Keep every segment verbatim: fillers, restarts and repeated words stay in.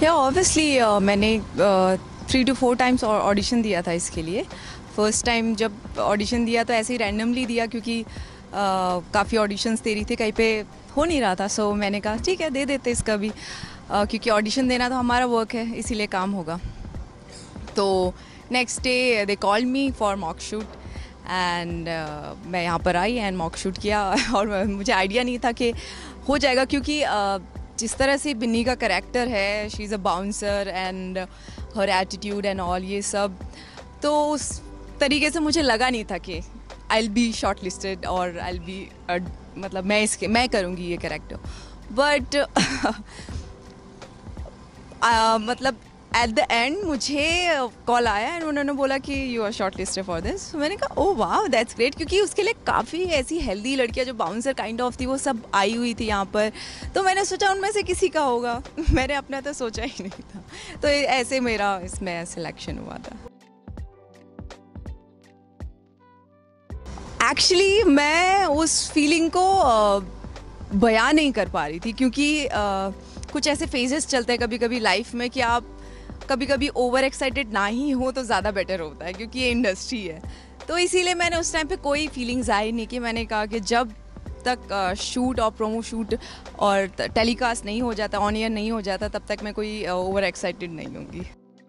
या ऑब्वियसली मैंने three two four times audition दिया था इसके लिए। फर्स्ट टाइम जब ऑडिशन दिया तो ऐसे ही रैंडमली दिया, क्योंकि uh, काफ़ी ऑडिशंस दे रही थी, कहीं पे हो नहीं रहा था। सो so, मैंने कहा ठीक है दे देते इसका भी, uh, क्योंकि ऑडिशन देना तो हमारा वर्क है, इसीलिए काम होगा। तो next day they called me for mock shoot and मैं यहाँ पर आई एंड मॉक शूट किया और मुझे आइडिया नहीं था कि हो जाएगा, क्योंकि uh, जिस तरह से बिन्नी का करैक्टर है, she is a bouncer and her attitude and all ये सब, तो उस तरीके से मुझे लगा नहीं था कि I will be shortlisted और आई विल बी मतलब मैं इसके मैं करूँगी ये कैरेक्टर। बट uh, मतलब एट द एंड मुझे कॉल आया एंड उन्होंने बोला कि you are shortlisted for this. मैंने कहा ओह वाह दैट्स ग्रेट, क्योंकि उसके लिए काफ़ी ऐसी हेल्दी लड़कियां जो बाउंसर काइंड ऑफ थी वो सब आई हुई थी यहाँ पर, तो मैंने सोचा उनमें से किसी का होगा। मैंने अपना तो सोचा ही नहीं था, तो ऐसे मेरा इसमें सिलेक्शन हुआ था। एक्चुअली मैं उस फीलिंग को बयां नहीं कर पा रही थी, क्योंकि uh, कुछ ऐसे फेजेस चलते हैं कभी कभी लाइफ में कि आप कभी कभी ओवर एक्साइटेड ना ही हो तो ज़्यादा बेटर होता है, क्योंकि ये इंडस्ट्री है। तो इसीलिए मैंने उस टाइम पे कोई फीलिंग्स आई नहीं, कि मैंने कहा कि जब तक शूट और प्रोमो शूट और टेलीकास्ट नहीं हो जाता, ऑन एयर नहीं हो जाता, तब तक मैं कोई ओवर एक्साइटेड नहीं होंगी।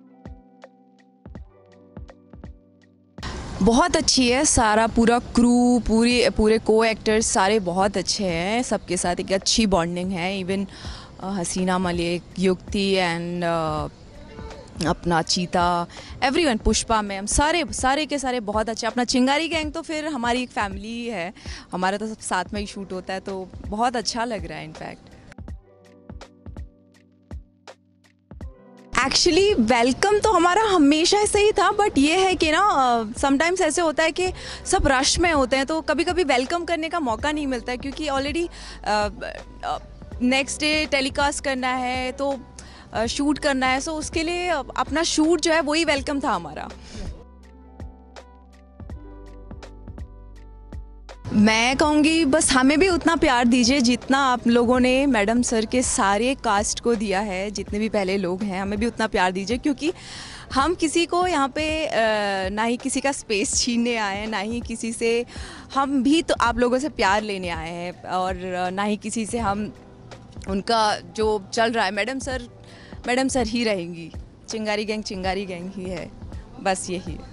बहुत अच्छी है, सारा पूरा क्रू, पूरी पूरे को एक्टर्स सारे बहुत अच्छे हैं, सबके साथ एक अच्छी बॉन्डिंग है। इवन हसीना मलिक, युक्ति एंड अपना चीता, एवरीवन, पुष्पा मैम, सारे सारे के सारे बहुत अच्छे। अपना चिंगारी गैंग तो फिर हमारी एक फैमिली है, हमारा तो सब साथ में ही शूट होता है, तो बहुत अच्छा लग रहा है इनफैक्ट। एक्चुअली वेलकम तो हमारा हमेशा से ही था, बट ये है कि ना समटाइम्स uh, ऐसे होता है कि सब रश में होते हैं, तो कभी कभी वेलकम करने का मौका नहीं मिलता है, क्योंकि ऑलरेडी नेक्स्ट डे टेलीकास्ट करना है, तो शूट uh, करना है। सो उसके लिए अपना शूट जो है वही वेलकम था हमारा। मैं कहूँगी बस हमें भी उतना प्यार दीजिए जितना आप लोगों ने मैडम सर के सारे कास्ट को दिया है, जितने भी पहले लोग हैं, हमें भी उतना प्यार दीजिए, क्योंकि हम किसी को यहाँ पे ना ही किसी का स्पेस छीनने आए हैं, ना ही किसी से, हम भी तो आप लोगों से प्यार लेने आए हैं, और ना ही किसी से हम उनका जो चल रहा है, मैडम सर मैडम सर ही रहेंगी, चिंगारी गैंग चिंगारी गैंग ही है, बस यही है।